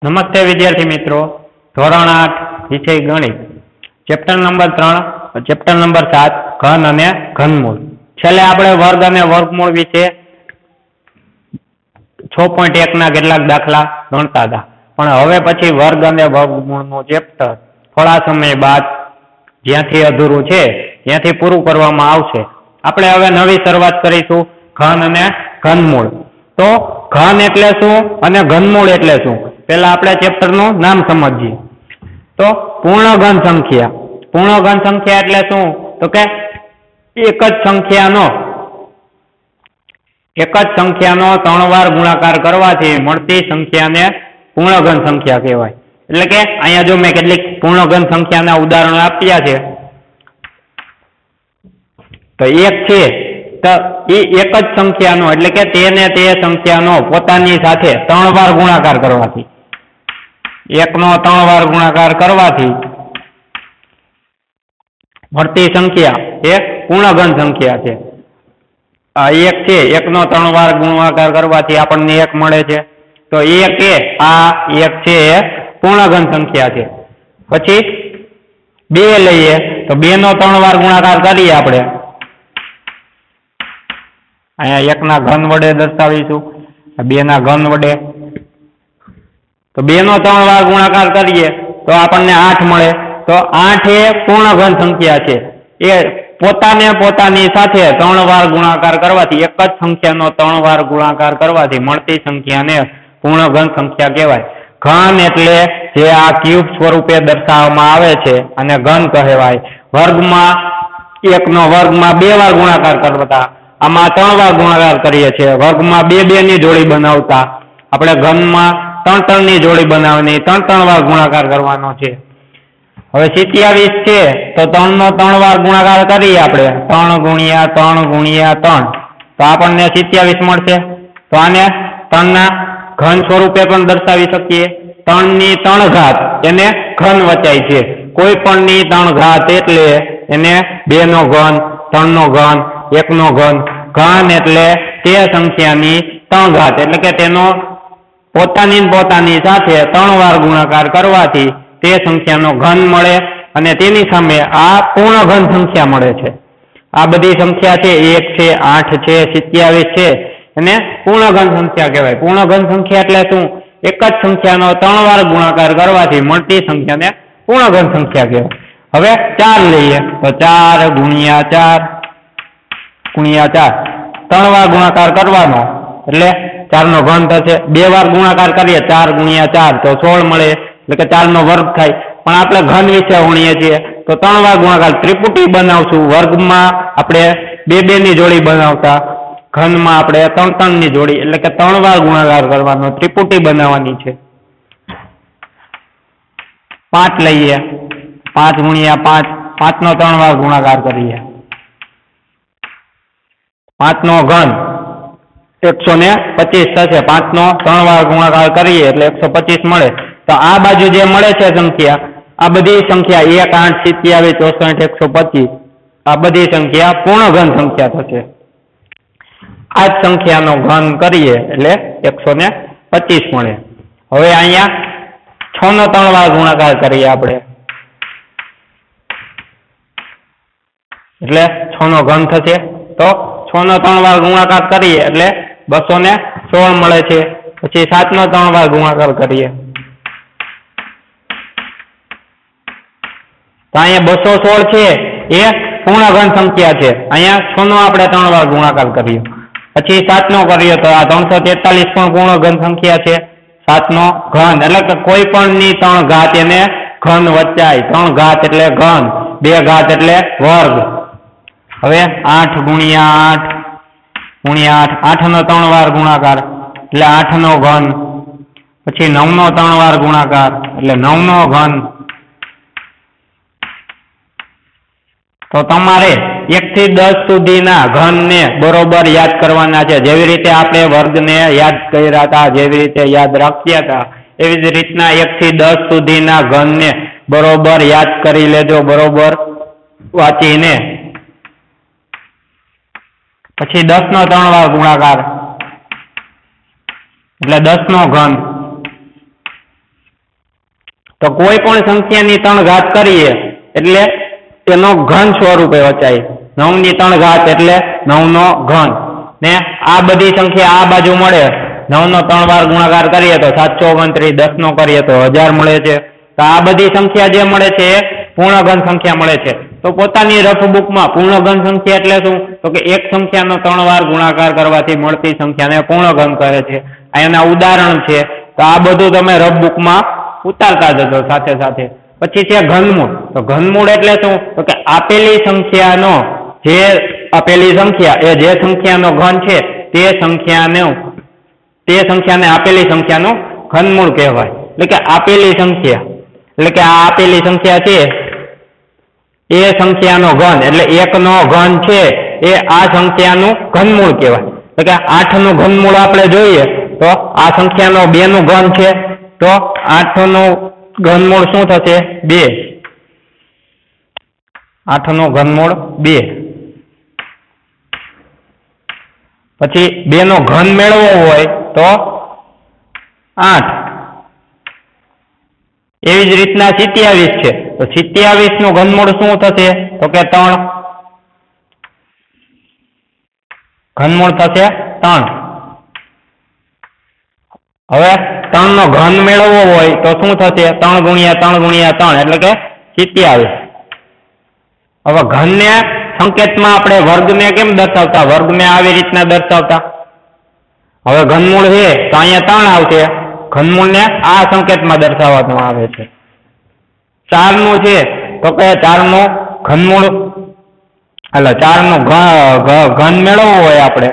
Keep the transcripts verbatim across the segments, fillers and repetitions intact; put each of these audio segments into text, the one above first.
નમસ્તે વિદ્યાર્થી મિત્રો, ધોરણ આઠ વિષય ગણિત, ચેપ્ટર નંબર ત્રણ, ચેપ્ટર નંબર સાત, ઘન અને ઘનમૂળ. છેલ્લે આપણે વર્ગ અને વર્ગમૂળ વિશે છ પોઈન્ટ એક ના કેટલાક દાખલા ગણતા હતા, પણ હવે પછી વર્ગ અને વર્ગમૂળનું ચેપ્ટર થોડા સમય બાદ જ્યાંથી અધૂરું છે ત્યાંથી પૂરું કરવામાં આવશે. આપણે હવે નવી શરૂઆત કરીશું, ઘન અને ઘનમૂળ. તો ઘન એટલે શું અને ઘનમૂળ એટલે શું? પેલા આપણે ચેપ્ટરનું નામ સમજીએ. તો પૂર્ણ ઘન સંખ્યા. પૂર્ણ ઘન સંખ્યા એટલે શું? તો કે એક જ સંખ્યાનો એક જ સંખ્યાનો ત્રણ વાર ગુણાકાર કરવાથી મળતી સંખ્યાને પૂર્ણ ઘન સંખ્યા કહેવાય. એટલે કે અહીંયા જો મેં કેટલીક પૂર્ણ ઘન સંખ્યાના ઉદાહરણો આપ્યા છે. તો એક છે તો એ એક જ સંખ્યાનો એટલે કે તેને તે સંખ્યાનો પોતાની સાથે ત્રણ વાર ગુણાકાર કરવાથી એકનો ત્રણ વાર ગુણાકાર કરવાથી મળતી સંખ્યા એ પૂર્ણ ઘન સંખ્યા છે. આ એક છે, એકનો ત્રણ વાર ગુણાકાર કરવાથી આપણને એક મળે છે. તો એક એ આ એક છે એ પૂર્ણ ઘન સંખ્યા છે. પછી બે લઈએ તો બે નો ત્રણ વાર ગુણાકાર કરીએ આપણે. અહીંયા એકના ઘન વડે દર્શાવીશું, બે ના ઘન વડે. તો બે નો ત્રણ વાર ગુણાકાર કરીએ તો આપણને આઠ મળે. તો આઠ એ પૂર્ણ ઘન સંખ્યા છે. એ પોતાને પોતાની સાથે ત્રણ વાર ગુણાકાર કરવાથી એક જ સંખ્યાનો ત્રણ વાર ગુણાકાર કરવાથી મળતી સંખ્યાને પૂર્ણ ઘન સંખ્યા કહેવાય. ઘન એટલે જે આ ક્યુબ સ્વરૂપે દર્શાવવામાં આવે છે અને ઘન કહેવાય. વર્ગમાં એકનો વર્ગમાં બે વાર ગુણાકાર કરતા, આમાં ત્રણ વાર ગુણાકાર કરીએ છીએ. વર્ગમાં બે બે ની જોડી બનાવતા આપણે ઘનમાં ત્રણ ત્રણ ની જોડી બનાવવાની, ત્રણ ત્રણ વાર ગુણાકાર કરવાનો છે. હવે સિત્યાવીસ છે તો ત્રણ નો ત્રણ વાર ગુણાકાર કરીએ આપણે, ત્રણ ગુણ્યા ત્રણ ગુણ્યા ત્રણ, તો આપણને સિત્યાવીસ મળશે. તો આને ત્રણ ના ઘન સ્વરૂપે પણ દર્શાવી શકીએ. ત્રણ ની ત્રણ ઘાત એને ઘન વચાય છે. કોઈ પણ ની ત્રણ ઘાત એટલે એને બે નો ઘન, ત્રણ નો ઘન, એક નો ઘન. ઘન એટલે તે સંખ્યાની ત્રણ ઘાત એટલે કે તેનો પોતાની પોતાની સાથે ત્રણ વાર ગુણાકાર કરવાથી તે સંખ્યાનો ઘન મળે અને તેની સામે આ પૂર્ણ ઘન સંખ્યા મળે છે. આ બધી સંખ્યા છે, એક છે, આઠ છે, સિત્યાવીસ છે, એને પૂર્ણ ઘન સંખ્યા કહેવાય. પૂર્ણ ઘન સંખ્યા એટલે શું? એક જ સંખ્યાનો ત્રણ વાર ગુણાકાર કરવાથી મળતી સંખ્યાને પૂર્ણ ઘન સંખ્યા કહેવાય. હવે ચાર લઈએ તો ચાર ગુણ્યા ચાર ગુણ્યા ચાર, ત્રણ વાર ગુણાકાર કરવાનો એટલે ચાર નો ઘન થશે. બે વાર ગુણાકાર કરીએ ચાર ગુણ્યા ચાર તો સોળ મળે એટલે કે ચાર નો વર્ગ થાય. પણ આપણે ઘન વિશે ભણીએ છીએ તો ત્રણ વાર ગુણાકાર ત્રિપુટી બનાવશું. વર્ગમાં આપણે બે બે ની જોડી બનાવતા, ઘનમાં આપણે ત્રણ ત્રણ ની જોડી એટલે કે ત્રણ વાર ગુણાકાર કરવાનો, ત્રિપુટી બનાવવાની છે. પાંચ લઈએ, પાંચ ગુણ્યા પાંચ, પાંચ નો ત્રણ વાર ગુણાકાર કરીએ. પાંચ નો ઘન એકસો ને પચીસ થશે. પાંચ નો ત્રણ વાર ગુણાકાર કરીએ એટલે એકસો પચીસ મળે. તો આ બાજુ જે મળે છે સંખ્યા, આ બધી સંખ્યા એક, આઠ, સિત્યાવીસ, ચોસઠ, એકસો પચીસ, આ બધી સંખ્યા પૂર્ણ ઘન સંખ્યા થશે. આ જ સંખ્યાનો ઘન કરીએ એટલે એકસો ને પચીસ મળે. હવે અહીંયા છ નો ત્રણ વાર ગુણાકાર કરીએ આપણે એટલે છ નો ઘન થશે. તો છ નો ત્રણ વાર ગુણાકાર કરીએ એટલે બસો ને સોળ મળે છે. પછી સાત નો ત્રણ વાર ગુણાકાર કરીએ તો અહીંયા બસો સોળ છે એ પૂર્ણ ઘન સંખ્યા છે. અહીંયા છ નો આપણે ત્રણ વાર ગુણાકાર કરીએ. પછી સાત નો કરીએ તો આ ત્રણસો તેતાલીસ પણ પૂર્ણ ઘન સંખ્યા છે. સાત નો ઘન એટલે કે કોઈ પણ ની ત્રણ ઘાત એને ઘન વચાય. ત્રણ ઘાત એટલે ઘન, બે ઘાત એટલે વર્ગ. હવે આઠ ગુણ્યા આઠ ગુણ્યા આઠ, આઠ નો ત્રણ વાર ગુણાકાર એટલે આઠ નો ઘન. પછી નવ નો ત્રણ વાર ગુણાકાર એટલે નવ નો ઘન. તો તમારે એક થી દસ સુધીના ઘન ને બરોબર યાદ કરવાના છે. જેવી રીતે આપણે વર્ગને યાદ કર્યા હતા, જેવી રીતે યાદ રાખ્યા હતા, એવી જ રીતના એક થી દસ સુધીના ઘન ને બરોબર યાદ કરી લેજો, બરોબર વાંચીને. પછી દસ નો ત્રણ વાર ગુણાકાર એટલે દસ નો ઘન. તો કોઈ પણ સંખ્યાની ત્રણ ઘાત કરીએ એટલે તેનો ઘન સ્વરૂપે વચાય. નવ ની ત્રણ ઘાત એટલે નવ નો ઘન. ને આ બધી સંખ્યા આ બાજુ મળે, નવ નો ત્રણ વાર ગુણાકાર કરીએ તો સાતસો ઓગણત્રીસ, દસ નો કરીએ તો હજાર મળે છે. તો આ બધી સંખ્યા જે મળે છે એ પૂર્ણ ઘન સંખ્યા મળે છે. તો પોતાની રફ બુકમાં પૂર્ણ ઘન સંખ્યા એટલે શું? તો કે એક સંખ્યાનો ત્રણ વાર ગુણાકાર કરવાથી મળતી સંખ્યાને પૂર્ણ ઘન કહે છે. આ એના ઉદાહરણ છે. તો આ બધું તમે રફ બુકમાં ઉતારતા જજો સાથે સાથે. પછી છે ઘનમૂળ. તો ઘનમૂળ એટલે શું? તો કે આપેલી સંખ્યાનો જે આપેલી સંખ્યા એ જે સંખ્યાનો ઘન છે તે સંખ્યાનો તે સંખ્યાને આપેલી સંખ્યાનું ઘનમૂળ કહેવાય. એટલે કે આપેલી સંખ્યા એટલે કે આ આપેલી સંખ્યા છે એ સંખ્યાનો ઘન એટલે એક નો ઘન છે એ આ સંખ્યાનું ઘનમૂળ કહેવાય. એટલે કે આઠ નું ઘનમૂળ આપણે જોઈએ તો આ સંખ્યાનો બે નું ઘન છે, તો આઠ નું ઘનમૂળ શું થશે? બે. આઠ નું ઘનમૂળ બે. પછી બે નો ઘન મેળવવો હોય તો આઠ. એવી જ રીતના સિત્યાવીસ છે, તો સિત્યાવીસ નું ઘનમૂળ શું થશે? તો કે ત્રણ. ઘનમૂળ થશે ત્રણ. હવે ત્રણ નો ઘન મેળવવો હોય તો શું થશે? ત્રણ ગુણ્યા ત્રણ ગુણ્યા ત્રણ એટલે કે સિત્યાવીસ. હવે ઘનને સંકેતમાં આપણે વર્ગને કેમ દર્શાવતા? વર્ગને આવી રીતના દર્શાવતા. હવે ઘનમૂળ છે તો અહીંયા ત્રણ આવશે. ઘનમૂળને આ સંકેતમાં દર્શાવવામાં આવે છે. ચાર નું છે તો કે ચાર નું ઘનમૂળ એટલે ચાર નું ઘન મેળવવું હોય આપણે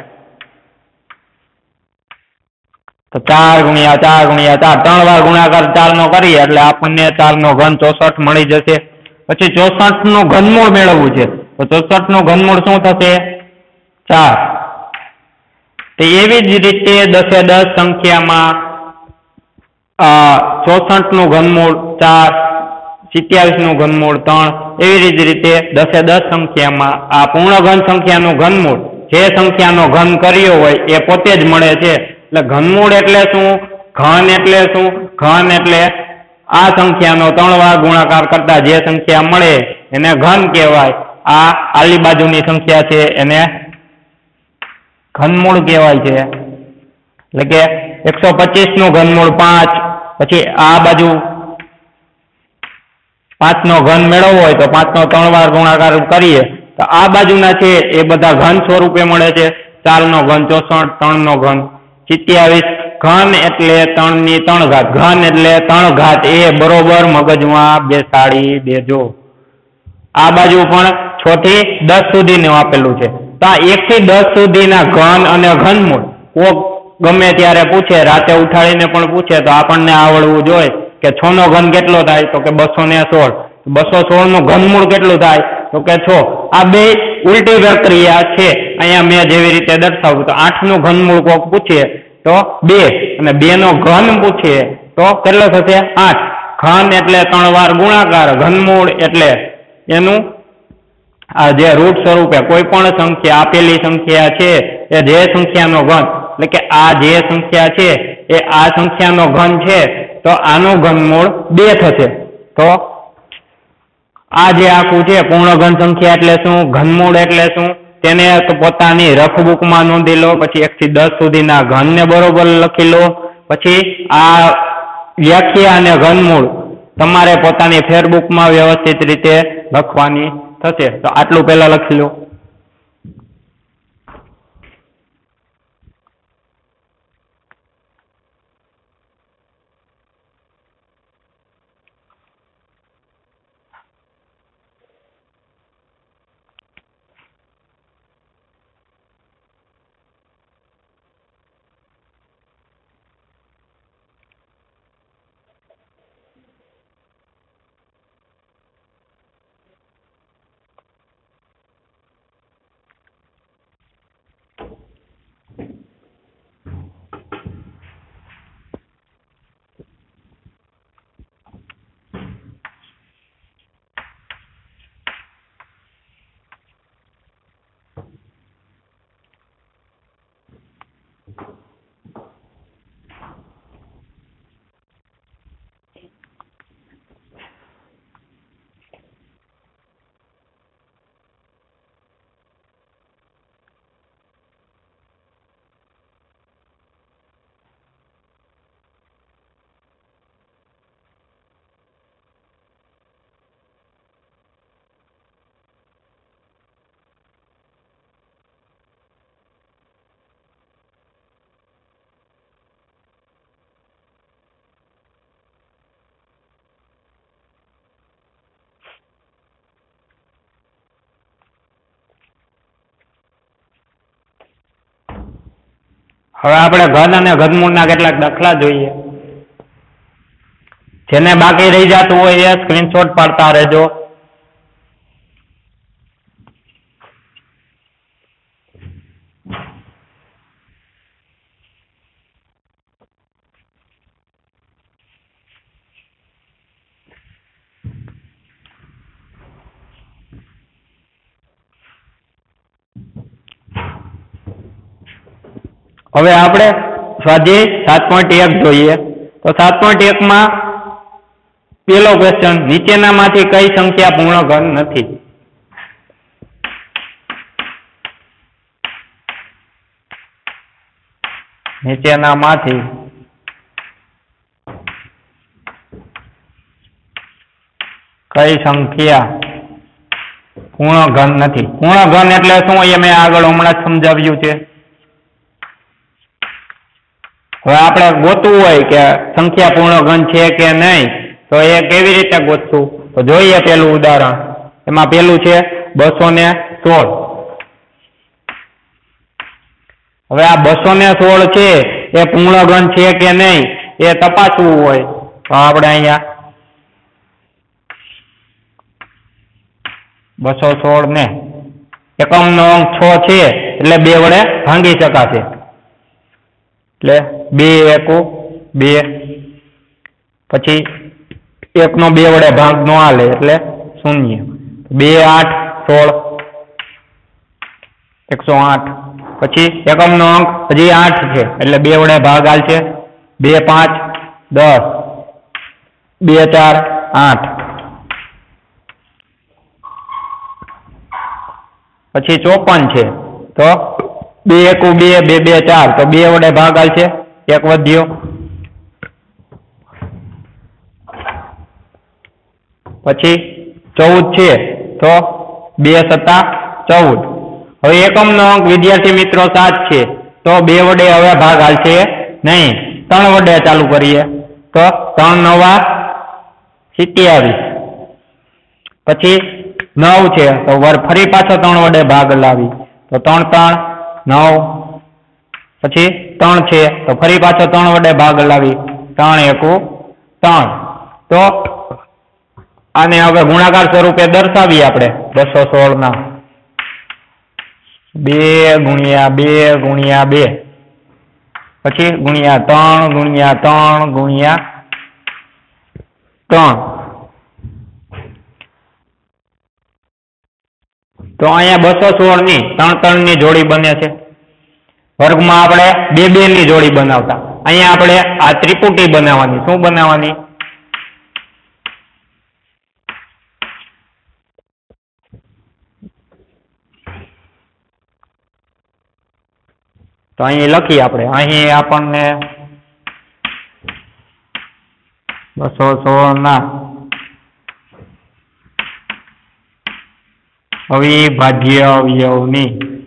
તો ચાર ગુણ્યા ચાર ગુણ્યા ચાર ત્રણ વાર ગુણાકાર ચાર નો કરીએ એટલે આપણને ચાર નો ઘન ચોસઠ મળી જશે. પછી ચોસઠ નું ઘનમૂળ મેળવવું છે તો ચોસઠ નું ઘનમૂળ શું થશે? ચાર. તો એવી જ રીતે દસે દસ સંખ્યામાં ચોસઠ નું ઘનમૂળ ચાર, સિત્યાવીસ નું ઘનમૂળ ત્રણ. એવી જ રીતે દસે દસ સંખ્યામાં આ પૂર્ણ ઘન સંખ્યાનું ઘનમૂળ જે સંખ્યાનો ઘન કર્યો હોય એ પોતે જ મળે છે. એટલે ઘનમૂળ એટલે શું? ઘન એટલે શું? ઘન એટલે આ સંખ્યાનો ત્રણ વાર ગુણાકાર કરતા જે સંખ્યા મળે એને ઘન કહેવાય. આ આલી બાજુની સંખ્યા છે એને ઘનમૂળ કહેવાય છે. એટલે કે એકસો પચીસ નું ઘનમૂળ પાંચ. પછી આ બાજુ પાંચ નો ઘન મેળવવો હોય તો પાંચ નો ત્રણ વાર ગુણાકાર કરીએ તો આ બાજુના છે એ બધા ઘન સ્વરૂપે મળે છે. ચાર નો ઘન ચોસઠ, ત્રણ નો ઘન સિત્યાવીસ. ઘન એટલે ત્રણ ની ત્રણ ઘાત. ઘન એટલે ત્રણ ઘાત એ બરોબર મગજમાં બેસાડી દેજો. આ બાજુ પણ છ થી દસ સુધીનું આપેલું છે. તો આ એક થી દસ સુધીના ઘન અને ઘનમૂળ કોક ગમે ત્યારે પૂછે, રાતે ઉઠાડીને પણ પૂછે તો આપણને આવડવું જોઈએ કે છ નો ઘન કેટલો થાય? તો કે બસો ને સોળ. બસો સોળ નું ઘનમૂળ કેટલું થાય? તો કે છ. આ બે ઉલટી પ્રક્રિયા છે. અહીંયા મેં જેવી રીતે દર્શાવ્યું તો આઠ નું ઘનમૂળ કોક પૂછે તો બે અને બે નો ઘન પૂછે તો કેટલો થશે? આઠ. ઘન એટલે ત્રણ વાર ગુણાકાર, ઘનમૂળ એટલે એનું આ જે રૂટ સ્વરૂપે કોઈ પણ સંખ્યા આપેલી સંખ્યા છે એ જે સંખ્યાનો ઘન એટલે કે આ જે સંખ્યા છે એ આ સંખ્યાનો ઘન છે તો આનું ઘનમૂળ બે થશે. તો આ જે આખું છે પૂર્ણ ઘન સંખ્યા એટલે શું? ઘનમૂળ એટલે શું? તેને પોતાની રફ બુકમાં નોંધી લો. પછી એક થી દસ સુધીના ઘનને બરોબર લખી લો. પછી આ વ્યાખ્યા અને ઘનમૂળ તમારે પોતાની ફેરબુકમાં વ્યવસ્થિત રીતે લખવાની થશે. તો આટલું પહેલા લખી લો. હવે આપણે ઘન અને ઘનમૂળના કેટલાક દાખલા જોઈએ. જેને બાકી રહી જતું હોય એ સ્ક્રીનશોટ પાડતા રહેજો. હવે આપણે સ્વાધ્યાય સાત પોઈન્ટ એક જોઈએ. તો સાત પોઈન્ટ એક માં પેલો ક્વેશ્ચન, નીચેનામાંથી કઈ સંખ્યા પૂર્ણ ઘન નથી? નીચેનામાંથી કઈ સંખ્યા પૂર્ણ ઘન નથી? પૂર્ણ ઘન એટલે શું એ મેં આગળ હમણાં જ સમજાવ્યું છે. હવે આપણે ગોતવું હોય કે સંખ્યા પૂર્ણ ઘન છે કે નહીં, તો એ કેવી રીતે ગોતશું? તો જોઈએ પેલું ઉદાહરણ. એમાં પેલું છે બસો ને સોળ. હવે આ બસો ને સોળ છે એ પૂર્ણ ઘન છે કે નહીં એ તપાસવું હોય તો આપણે અહીંયા બસો સોળ ને એકમ નો અંક છ છે એટલે બે વડે ભાંગી શકાશે. એટલે બે એકુ બે, પછી એક નો બે વડે ભાગ નો હાલે એટલે શૂન્ય. બે આઠ સોળ, એકસો આઠ. પછી એકમ નો અંક હજી આઠ છે એટલે બે વડે ભાગ હાલશે. બે પાંચ દસ, બે ચાર આઠ. પછી ચોપન છે તો બે એકુ બે, બે બે ચાર, તો બે વડે ભાગ હાલશે, એક વધ્યો. પછી ચૌદ છે તો બે સત્તા ચૌદ. હવે એકમ નો અંક વિદ્યાર્થી મિત્રો સાત છે તો બે વડે હવે ભાગ હાલશે નહીં, ત્રણ વડે ચાલુ કરીએ તો ત્રણ નવા સિત્યાવીસ. પછી નવ છે તો વર ફરી પાછો ત્રણ વડે ભાગ લાવી તો ત્રણ ત્રણ નવ. પછી ત્રણ છે તો ફરી પાછો ત્રણ વડે ભાગ લાવી, ત્રણ એકુ ત્રણ. તો આને હવે ગુણાકાર સ્વરૂપે દર્શાવીએ આપણે બસો સોળ ના. બે ગુણ્યા બે ગુણ્યા બે, પછી ગુણ્યા ત્રણ ગુણ્યા ત્રણ ગુણ્યા ત્રણ. તો અહીંયા બસો સોળ ની ત્રણ ત્રણ ની જોડી બને છે. વર્ગમાં આપણે બે બે ની જોડી બનાવતા, અહીંયા આપણે આ ત્રિપુટી બનાવવાની. શું બનાવવાની? તો અહીં લખીએ આપણે. અહીં આપણને બસો સોળ ના અવિભાજ્ય અવયવની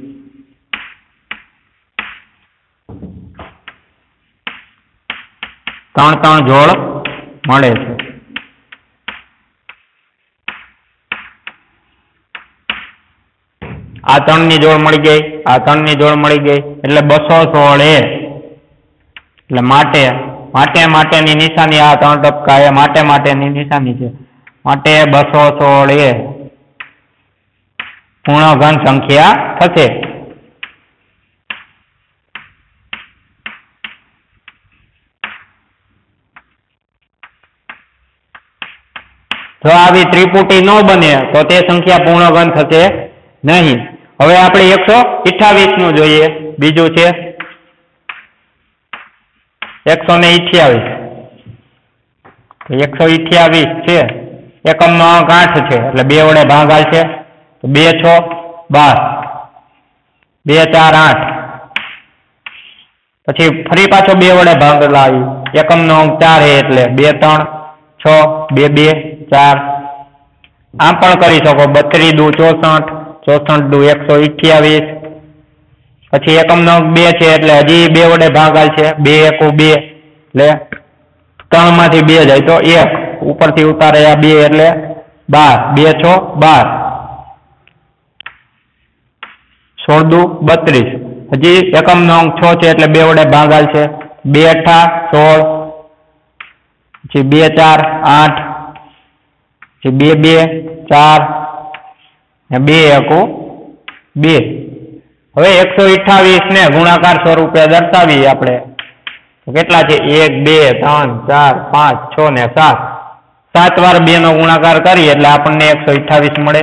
ત્રણ ત્રણ જોડ મળે છે. આ ત્રણ ની જોડ મળી ગઈ, આ ત્રણ ની જોડ મળી ગઈ એટલે બસો સોળ એ. એટલે માટે માટે માટેની નિશાની આ ત્રણ ટપકા એ માટે માટેની નિશાની છે. માટે બસો સોળ એ પૂર્ણ ઘન સંખ્યા થશે. જો આવી ત્રિપુટી ન બને તો તે સંખ્યા પૂર્ણ ઘન થશે નહીં. હવે આપણે એકસો અઠ્ઠાવીસ નું જોઈએ. બીજું છે એકસો ને અઠ્યાવીસ. એકસો અઠ્યાવીસ છે, એકમ નો અંક આઠ છે એટલે બે વડે ભાગ હાલશે. તો બે છ બાર, બે ચાર આઠ. પછી ફરી પાછો બે વડે ભાગ લાવી, એકમ નો અંક ચાર છે એટલે બે ત્રણ છ, બે બે ચાર. આમ પણ કરી શકો. બત્રીસ દુ ચોસઠ, ચોસઠ દુ એકસો અઠ્યાવીસ. પછી એકમ નો અંક બે છે એટલે હજી બે વડે ભાગ હાલશે. બે એકુ બે એટલે ત્રણ માંથી બે જાય તો એક, ઉપરથી ઉતારે આ બે એટલે બાર. બે છ બાર, સોળ દુ બત્રીસ. હજી એકમનો અંક છ છે એટલે બે વડે ભાગાલ છે. બે અઠા સોળ, પછી બે ચાર આઠ, પછી બે બે ચાર ને બે એકુ બે. હવે એકસો અઠ્ઠાવીસ ને ગુણાકાર સ્વરૂપે દર્શાવી આપણે કેટલા છે? એક બે ત્રણ ચાર પાંચ છ ને સાત. સાત વાર બે નો ગુણાકાર કરીએ એટલે આપણને એકસો અઠ્ઠાવીસ મળે.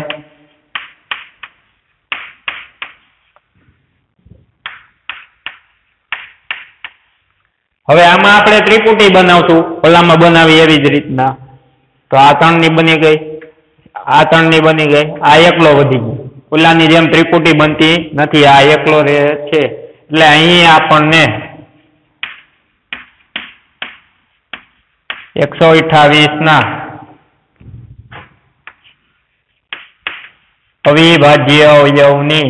હવે આમાં આપણે ત્રિપુટી બનાવશું ઓલામાં બનાવી એવી જ રીતના. તો આ ત્રણ ની બની ગઈ, આ ત્રણ ની બની ગઈ, આ એકલો વધી ગયો. ઓલાની જેમ ત્રિપુટી બનતી નથી, આ એકલો છે એટલે અહીં આપણને એકસો અઠ્ઠાવીસ ના અવિભાજ્ય અવયવની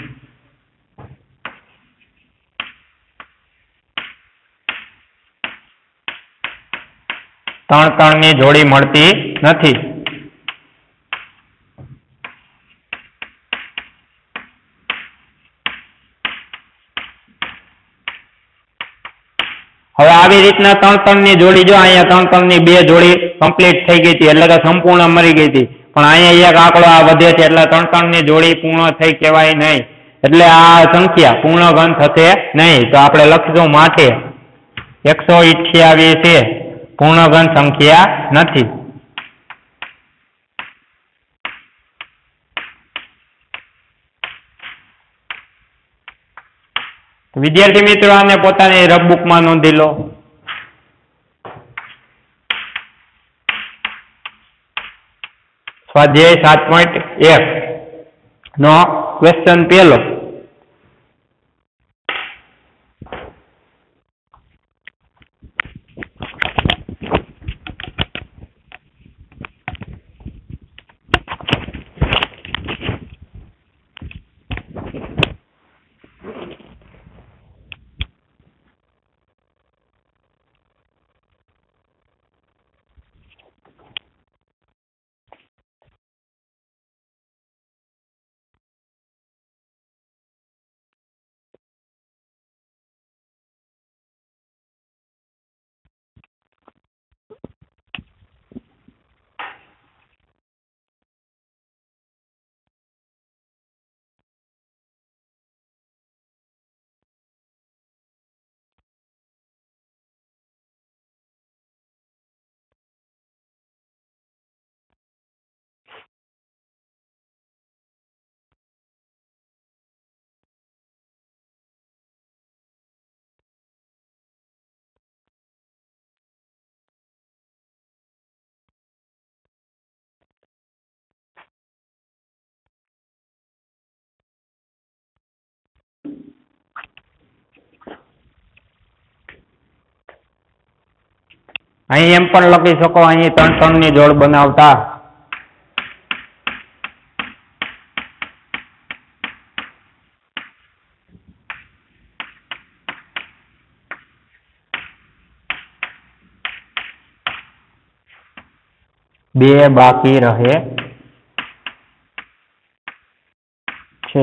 ત્રણ ત્રણ ની જોડી મળતી નથી. હવે આવી રીતના ત્રણ ત્રણ ની જોડી, જો અહીંયા ત્રણ ત્રણ ની બે જોડી કમ્પ્લીટ થઈ ગઈ હતી એટલે કે સંપૂર્ણ મરી ગઈ હતી, પણ અહીંયા એક આંકડો આ વધે છે એટલે ત્રણ ત્રણ ની જોડી પૂર્ણ થઈ કહેવાય નહીં, એટલે આ સંખ્યા પૂર્ણ ઘન થશે નહીં. તો આપણે લખીશું માટે એકસો અઠ્યાવીસ એ પૂર્ણ ઘન સંખ્યા નથી. વિદ્યાર્થી મિત્રો આને પોતાની રફબુકમાં નોંધી લો. સ્વાધ્યાય સાત પોઈન્ટ એક નો ક્વેશ્ચન પહેલો. અહીં એમ પણ લખી શકો, અહીં ત્રણ ત્રણ ની જોડ બનાવતા બે બાકી રહે છે,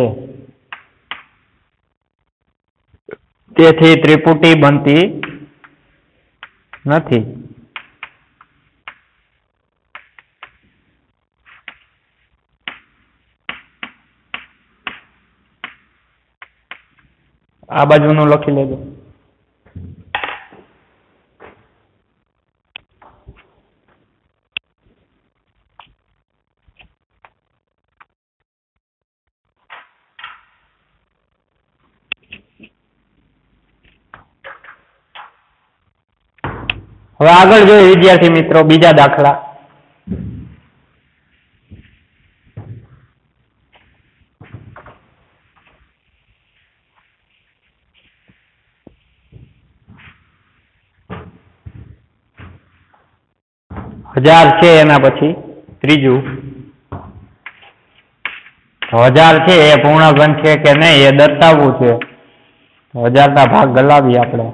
તેથી ત્રિપુટી બનતી નથી. આ બાજુનું લખી લેજો. હવે આગળ જોઈએ વિદ્યાર્થી મિત્રો બીજા દાખલા. હજાર છે એના પછી ત્રીજું, હજાર છે એ પૂર્ણ ઘન છે કે નહીં એ દર્શાવવું છે. હજાર ના ભાગ ગલાવીએ આપણે.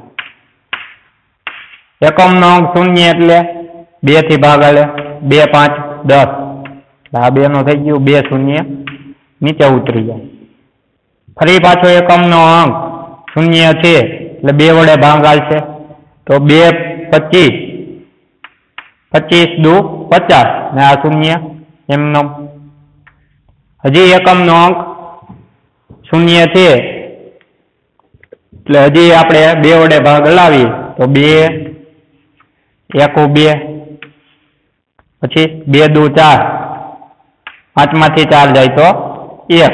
એકમ નો અંક શૂન્ય એટલે બે થી ભાગ આલે, બે પાંચ દસ, આ બે નો થઈ ગયું, બે શૂન્ય નીચે ઉતરી જાય. ફરી પાછો એકમ નો અંક શૂન્ય છે એટલે બે વડે ભાગાય છે તો બે પચીસ પચીસ દુ પચાસ ને આ શૂન્ય એમનો હજી એકમ નો અંક શૂન્ય છે એટલે હજી આપણે બે વડે ભાગ લાવીએ તો બે એકુ બે પછી બે દુ ચાર પાંચ માંથી ચાર જાય તો એક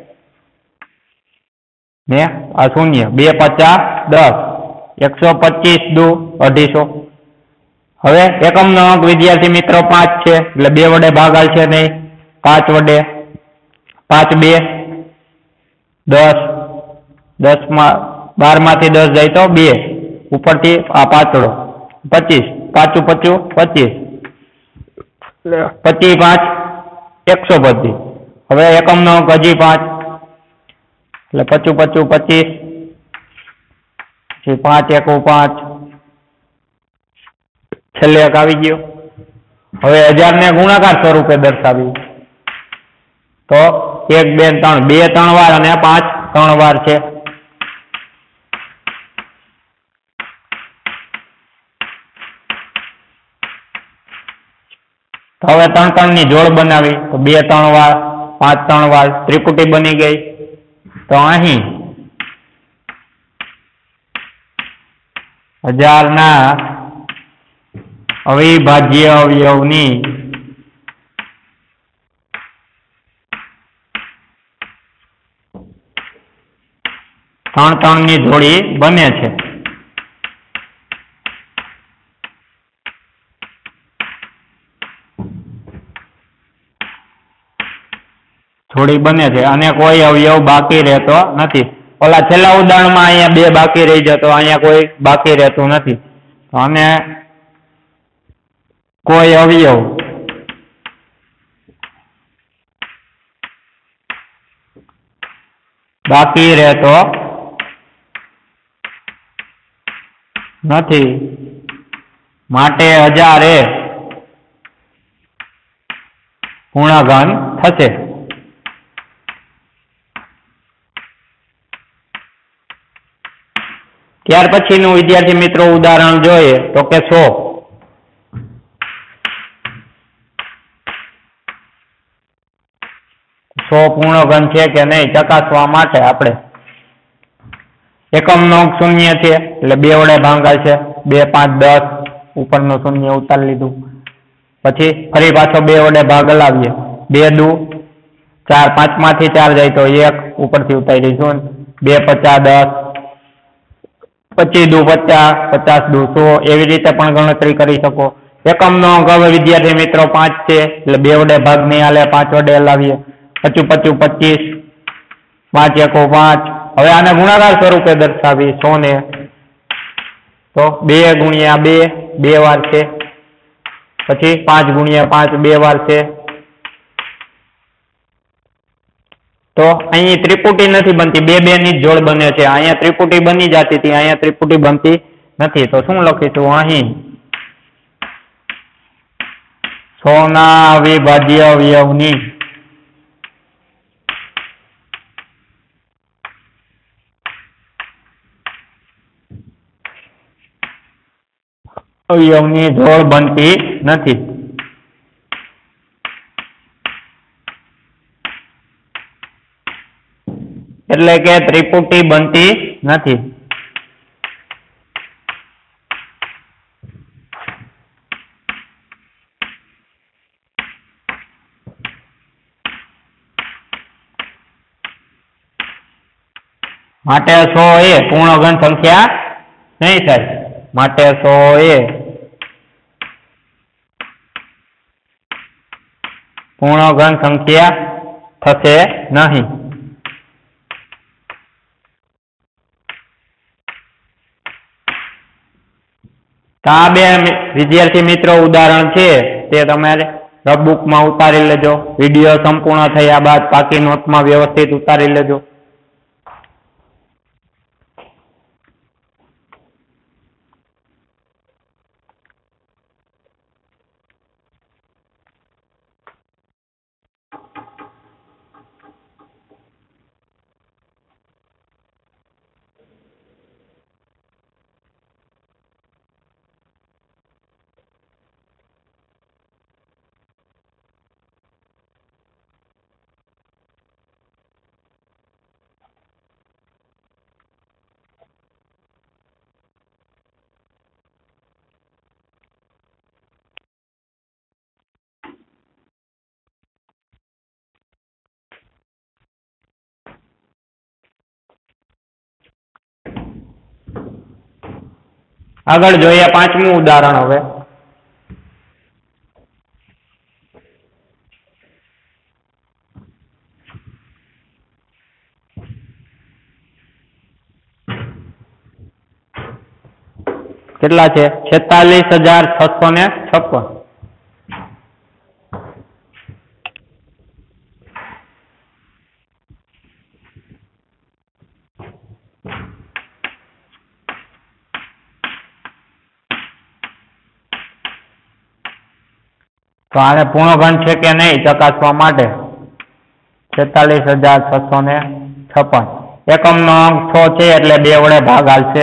ને આ શૂન્ય બે પચાસ દસ એકસો પચીસ દુ અઢીસો હવે એકમ નો અંક વિદ્યાર્થી મિત્રો પાંચ છે એટલે બે વડે ભાગાય છે નહીં પાંચ વડે પાંચ બે દસ દસ માં બાર માંથી દસ જાય તો બે ઉપરથી આ પાછળો પચીસ પાછું પચું પચીસ પચીસ પાંચ એકસો પચીસ હવે એકમ નો અંક હજી પાંચ એટલે પચું પચું પચીસ પછી પાંચ એકુ પાંચ છેલ્લે એક આવી ગયો હવે હજાર ને ગુણાકાર સ્વરૂપે દર્શાવી તો એક બે ત્રણ બે ત્રણ વાર અને પાંચ ત્રણ વાર છે તો હવે ત્રણ ત્રણ ની જોડ બનાવી તો બે ત્રણ વાર પાંચ ત્રણ વાર ત્રિપુટી બની ગઈ તો અહીં હજાર ના અવિભાજ્ય અવયવની ત્રણ ત્રણ ની જોડી બને છે જોડી બને છે અને કોઈ અવયવ બાકી રહેતો નથી ઓલા છેલ્લા ઉદાહરણમાં અહીંયા બે બાકી રહી જતો અહીંયા કોઈ બાકી રહેતું નથી અને કોઈ અવયવ બાકી રહેતો નથી માટે હજાર એ પૂર્ણઘન થશે ત્યાર પછીનું વિદ્યાર્થી મિત્રો ઉદાહરણ જોઈએ તો કે સો સો પૂર્ણઘન છે કે નહીં ચકાસવા માટે આપણે એકમ નો શૂન્ય છે એટલે બે વડે ભાંગાય છે બે પાંચ દસ ઉપરનું શૂન્ય ઉતારી લીધું પછી ફરી પાછો બે વડે ભાગ લાવીએ બે દુ ચાર પાંચ માંથી ચાર જાય તો એક ઉપરથી ઉતારી દઈશું બે પચાસ દસ પચીસ દુ પચાસ પચાસ દુ સો એવી રીતે પણ ગણતરી કરી શકો એકમ નો અંક હવે વિદ્યાર્થી મિત્રો પાંચ છે એટલે બે વડે ભાગ નહીં હાલે પાંચ વડે લાવીએ પચું પચું પચીસ પાંચ એકો પાંચ હવે આને ગુણાકાર સ્વરૂપે દર્શાવી સો ને તો બે ગુણ્યા બે બે વાર છે પછી પાંચ ગુણ્યા પાંચ બે વાર છે તો અહીં ત્રિપુટી નથી બનતી બે બે ની જોડ બને છે અહીંયા ત્રિપુટી બની જતી હતી અહીંયા ત્રિપુટી બનતી નથી તો શું લખીશું અહીં સો ના અવિભાજ્ય અવયવની અવયવની જોડ બનતી નથી એટલે કે ત્રિપુટી બનતી નથી માટે સો એ પૂર્ણઘન સંખ્યા નહીં થાય માટે સો એ પૂર્ણઘન સંખ્યા થશે નહીં આ બે વિદ્યાર્થી મિત્રો ઉદાહરણ છે તે તમારે રફબુકમાં ઉતારી લેજો વિડીયો સંપૂર્ણ થયા બાદ પાકી નોટમાં વ્યવસ્થિત ઉતારી લેજો આગળ જોઈએ પાંચમું ઉદાહરણ હવે. કેટલા છે? છેતાલીસ હજાર છસો ને છપ્પન. તો આને પૂર્ણઘન છે કે નહીં ચકાસવા માટે છેતાલીસ હજાર છસો ને છપ્પન એકમ નો અંક છ છે એટલે બે વડે ભાગ હાલશે.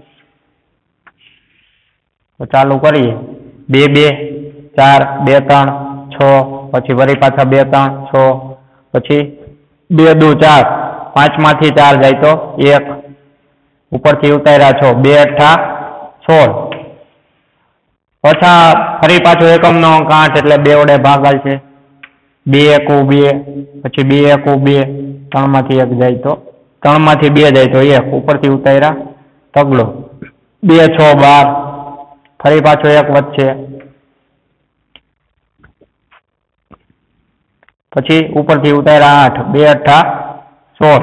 તો ચાલુ કરીએ. બે બે ચાર બે ત્રણ છ પછી વળી પાછા બે ત્રણ છ પછી બે દુ ચાર પાંચ માંથી ચાર જાય તો એક ઉપરથી ઉતાર્યા છો બે અઠ્ઠા સોળ પાછા ફરી પાછો એકમ નો અંક આઠ એટલે બે વડે ભાગ હાલશે. બે એકુ બે પછી બે એકુ બે ત્રણ માંથી એક જાય તો ત્રણ માંથી બે જાય તો એક ઉપરથી ઉતાર્યા તગડો બે છ બાર ફરી પાછો એક વચ્ચે પછી ઉપરથી ઉતાર્યા આઠ બે અઠ્ઠા સોળ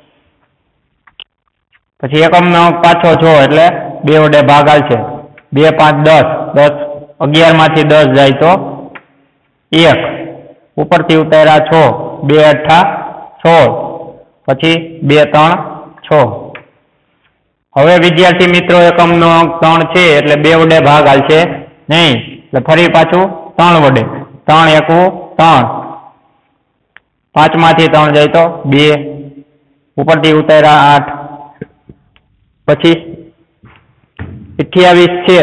પછી એકમ નો અંક પાછો છો એટલે બે વડે ભાગ હાલશે. બે પાંચ દસ દસ અગિયાર માંથી દસ જાય તો એક ઉપરથી ઉતાર્યા છો બે અઠ્ઠા સોળ પછી બે ત્રણ છ. હવે વિદ્યાર્થી મિત્રો એકમ નો અંક ત્રણ છે એટલે બે વડે ભાગ હાલશે નહીં એટલે ફરી પાછું ત્રણ વડે ત્રણ એકુ ત્રણ પાંચ માંથી ત્રણ જાય તો બે ઉપરથી ઉતાર્યા આઠ પછી અઠ્યાવીસ છે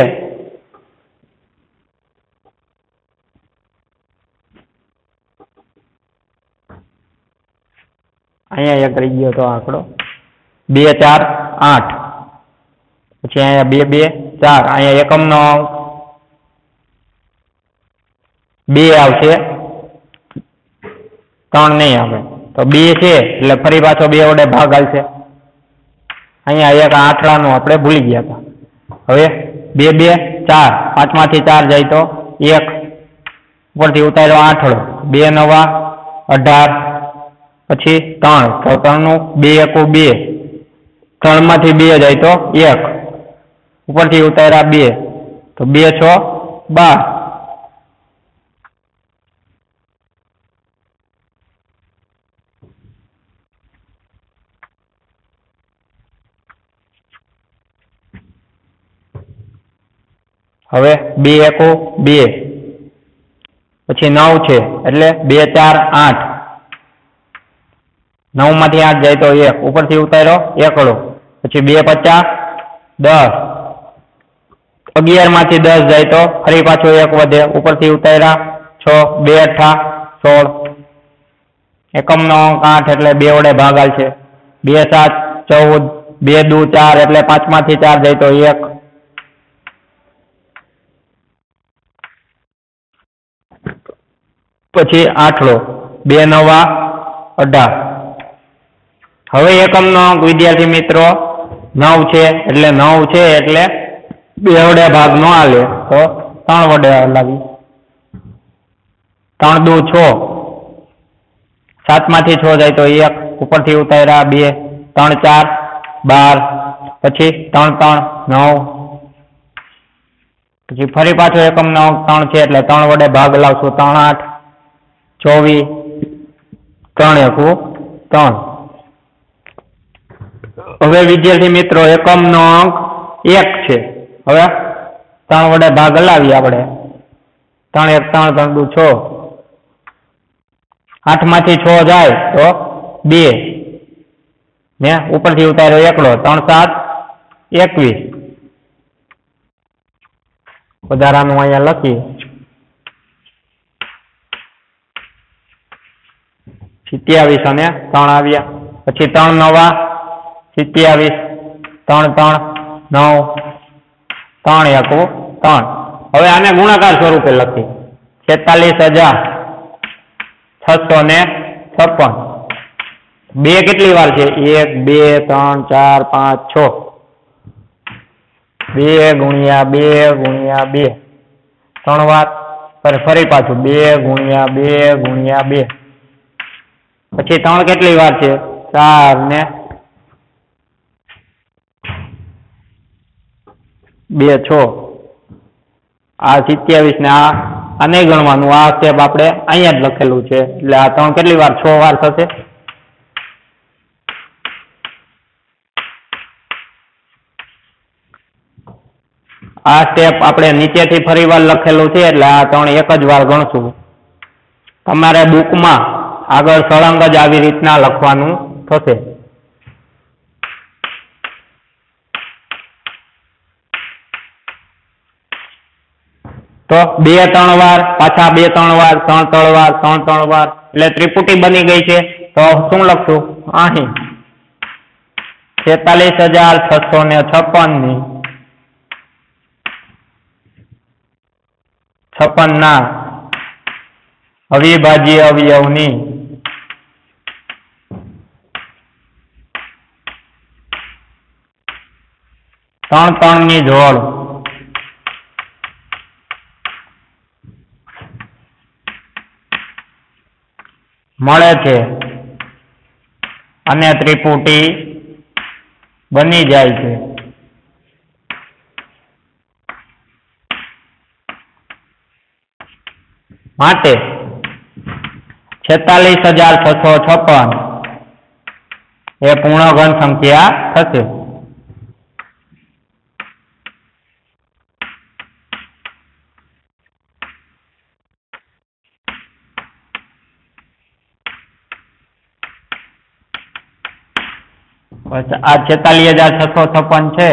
અહીંયા એક રહી ગયો તો આંકડો બે ચાર આઠ પછી અહીંયા બે બે ચાર અહીંયા એકમ નો અંક બે આવશે ત્રણ નહીં આવે તો બે છે એટલે ફરી પાછો બે વડે ભાગ હાલશે. અહીંયા એક આઠડાનું આપણે ભૂલી ગયા હતા. હવે બે બે ચાર પાંચ માંથી ચાર જાય તો એક ઉપરથી ઉતાર્યો આઠડો બે નવા અઢાર પછી ત્રણ તો ત્રણ નું બે એકુ બે ત્રણ માંથી બે જાય તો એક ઉપરથી ઉતાર્યા બે તો બે છ બાર. હવે બે એકુ બે પછી નવ છે એટલે બે ચાર આઠ નવ માંથી આઠ જાય તો એક ઉપરથી ઉતાર્યો એકડો પછી બે પચાસ દસ અગિયાર માંથી દસ જાય તો ફરી પાછો એક વધે ઉપરથી ઉતાર્યા છ બે અઠ્ઠા સોળ એકમ નો અંક આઠ એટલે બે વડે ભાગ હાલશે. બે સાત ચૌદ બે દુ ચાર એટલે પાંચ માંથી ચાર જાય તો એક પછી આઠડો બે નવા અઢાર. હવે એકમ નો અંક વિદ્યાર્થી મિત્રો નવ છે એટલે નવ છે એટલે બે વડે ભાગ નો હાલે તો ત્રણ વડે હલાવી ત્રણ દુ છ સાત માંથી છ જાય તો એક ઉપરથી ઉતાર્યા બે ત્રણ ચાર બાર પછી ત્રણ ત્રણ નવ પછી ફરી પાછો એકમ નો અંક ત્રણ છે એટલે ત્રણ વડે ભાગ લાવશું ત્રણ આઠ ચોવીસ ત્રણ એકુ ત્રણ. હવે વિદ્યાર્થી મિત્રો એકમ નો અંક એક છે. હવે ત્રણ વડે ભાગ હલાવીએ આપણે ત્રણ એક ત્રણ ત્રણ દુ છ આઠ માંથી છ જાય તો બે ને ઉપરથી ઉતાર્યો એકડો ત્રણ સાત એકવીસ વધારાનું અહીંયા લખીએ સિત્યાવીસ અને ત્રણ આવ્યા પછી ત્રણ નવા સિત્યાવીસ ત્રણ ત્રણ નવ ત્રણ એકુ ત્રણ. હવે આને ગુણાકાર સ્વરૂપે લખી છેતાલીસ હજાર છસો ને છપ્પન. બે કેટલી વાર છે? એક બે ત્રણ ચાર પાંચ છ બે ગુણ્યા બે ગુણ્યા બે ત્રણ વાર, ફરી પાછું બે ગુણ્યા બે ગુણ્યા બે, પછી ત્રણ કેટલી વાર છે? ચાર ને બે છ, આ સિત્યાવીસ ને આ આ નહીં ગણવાનું, આ સ્ટેપ આપણે અહીંયા જ લખેલું છે એટલે આ ત્રણ કેટલી વાર? છ વાર થશે. આ સ્ટેપ આપણે નીચેથી ફરી વાર લખેલું છે એટલે આ ત્રણ એક જ વાર ગણશું. તમારે બુકમાં આગળ સળંગ જ આવી રીતના લખવાનું થશે. તો બે ત્રણ વાર, પાછા બે ત્રણ વાર, ત્રણ ત્રણ વાર, ત્રણ ત્રણ વાર, એટલે ત્રિપુટી બની ગઈ છે. તો શું લખશું? અહીં છેતાલીસ હજાર છસો ને છપ્પન ની છપ્પન ના અવિભાજ્ય અવયવની ત્રણ ત્રણ ની જોડ મળે છે અને ત્રિપુટી બની જાય છે. માટે છેતાલીસ હજાર છસો છપ્પન એ પૂર્ણઘન સંખ્યા થશે. આ છેતાલીસ હજાર છસો છપ્પન છે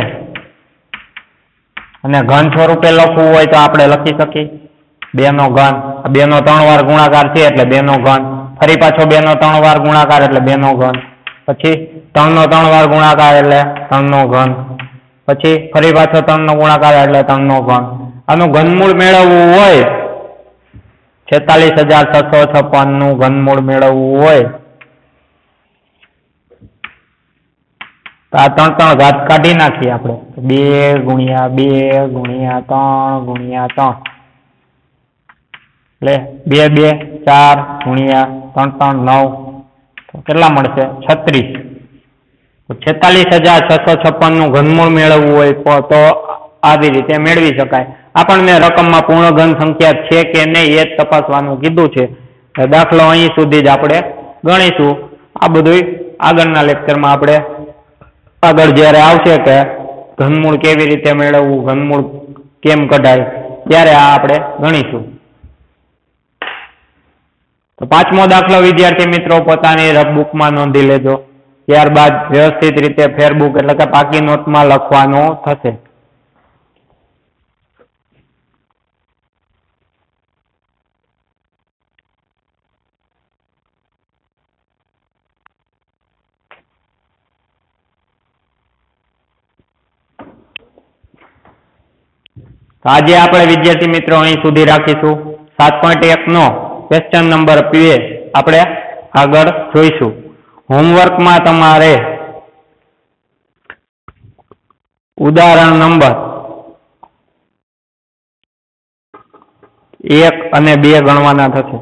અને ઘન સ્વરૂપે લખવું હોય તો આપણે લખી શકીએ બે નો ઘન. બે નો ત્રણ વાર ગુણાકાર છે એટલે બે નો ઘન, ફરી પાછો બે નો ત્રણ વાર ગુણાકાર એટલે બે નો ઘન, પછી ત્રણ નો ત્રણ વાર ગુણાકાર એટલે ત્રણ નો ઘન, પછી ફરી પાછો ત્રણ નો ગુણાકાર એટલે ત્રણ નો ઘન. આનું ઘનમૂળ મેળવવું હોય, છેતાલીસ હજાર છસો છપ્પન નું ઘનમૂળ મેળવવું હોય તો આ ત્રણ ત્રણ ઘાત કાઢી નાખીએ આપણે. બે ગુણ્યા બે ગુણ્યા ત્રણ ગુણ્યા ત્રણ એટલે બે બે ચાર ગુણ્યા ત્રણ ત્રણ નવ, તો કેટલા મળશે? છત્રીસ. છેતાલીસ હજાર છસો છપ્પન નું ઘનમૂળ મેળવવું હોય તો આવી રીતે મેળવી શકાય. આપણને રકમમાં પૂર્ણ ઘન સંખ્યા છે કે નહીં એ જ તપાસવાનું કીધું છે. દાખલો અહીં સુધી જ આપણે ગણીશું. આ બધું આગળના લેક્ચરમાં આપણે આગળ જ્યારે આવશે કે ઘનમૂળ કેવી રીતે મેળવવું, ઘનમૂળ કેમ કઢાય, ત્યારે આ આપણે ગણીશું. તો પાંચમો દાખલો વિદ્યાર્થી મિત્રો પોતાની રફબુકમાં નોંધી લેજો. ત્યારબાદ વ્યવસ્થિત રીતે ફેરબુક એટલે કે પાકી નોટમાં લખવાનું થશે. આજે આપણે વિદ્યાર્થી મિત્રો અહીં સુધી રાખીશું. સાત પોઈન્ટ એક નો ક્વેશ્ચન નંબર બે આપણે આગળ જોઈશું. હોમવર્કમાં તમારે ઉદાહરણ નંબર એક અને બે ગણવાના થશે.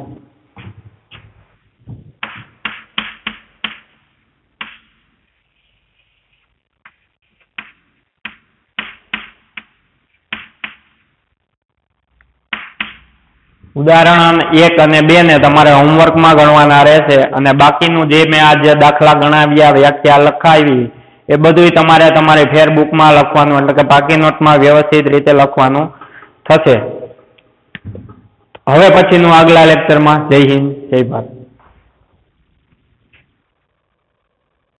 ઉદાહરણ એક અને બે ને તમારે હોમવર્કમાં ગણવાના રહેશે અને બાકીનું જે મેં આજે દાખલા ગણાવ્યા, વ્યાખ્યા લખાવી, એ બધું તમારે તમારી ફેરબુકમાં લખવાનું એટલે કે પાકી નોટમાં વ્યવસ્થિત રીતે લખવાનું થશે. હવે પછીનું આગલા લેક્ચરમાં. જય હિન્દ, જય ભારત.